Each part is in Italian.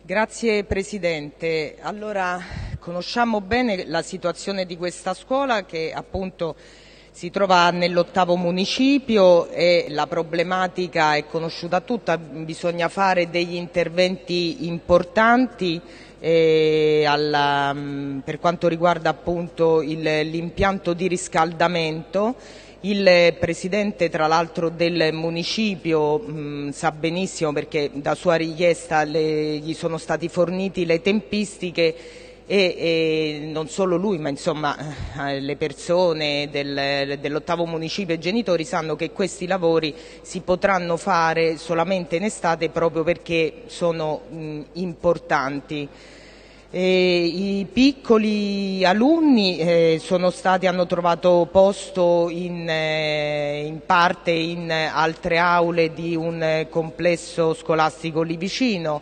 Grazie Presidente. Allora, conosciamo bene la situazione di questa scuola che appunto si trova nell'8° municipio e la problematica è conosciuta tutta. Bisogna fare degli interventi importanti per quanto riguarda appunto l'impianto di riscaldamento. Il Presidente tra l'altro del municipio sa benissimo, perché da sua richiesta gli sono stati forniti le tempistiche e non solo lui, ma insomma le persone dell'8° municipio e i genitori sanno che questi lavori si potranno fare solamente in estate, proprio perché sono importanti. I piccoli alunni hanno trovato posto in parte in altre aule di un complesso scolastico lì vicino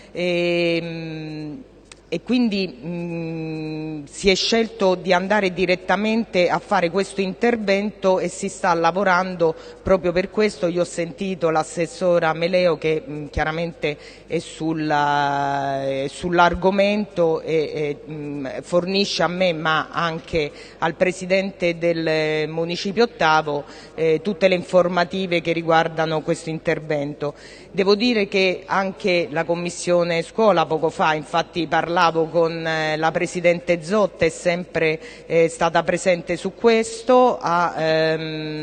e quindi si è scelto di andare direttamente a fare questo intervento e si sta lavorando proprio per questo. Io ho sentito l'assessora Meleo che chiaramente è sull'argomento e fornisce a me, ma anche al Presidente del Municipio 8° tutte le informative che riguardano questo intervento. Devo dire che anche la Commissione Scuola poco fa, infatti parlavo con la Presidente Zotta, è sempre stata presente su questo, ha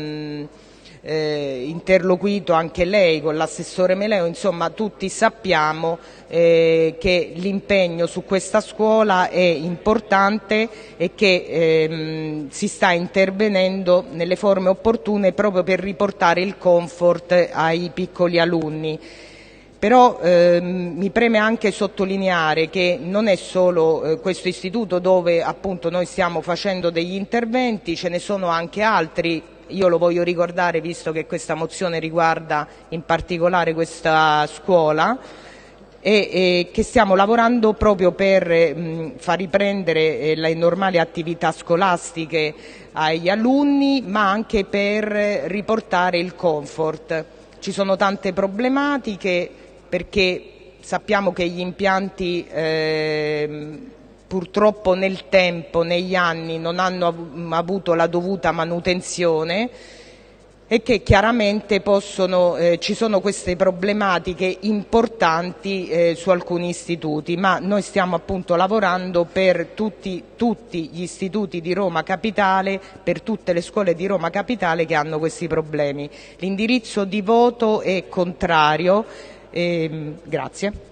interloquito anche lei con l'assessore Meleo. Insomma, tutti sappiamo che l'impegno su questa scuola è importante e che si sta intervenendo nelle forme opportune proprio per riportare il comfort ai piccoli alunni. Però mi preme anche sottolineare che non è solo questo istituto dove appunto noi stiamo facendo degli interventi, ce ne sono anche altri. Io lo voglio ricordare, visto che questa mozione riguarda in particolare questa scuola, e che stiamo lavorando proprio per far riprendere le normali attività scolastiche agli alunni, ma anche per riportare il comfort. Ci sono tante problematiche, perché sappiamo che gli impianti purtroppo nel tempo, negli anni, non hanno avuto la dovuta manutenzione e che chiaramente ci sono queste problematiche importanti su alcuni istituti, ma noi stiamo appunto lavorando per tutti gli istituti di Roma Capitale, per tutte le scuole di Roma Capitale che hanno questi problemi. L'indirizzo di voto è contrario. Grazie.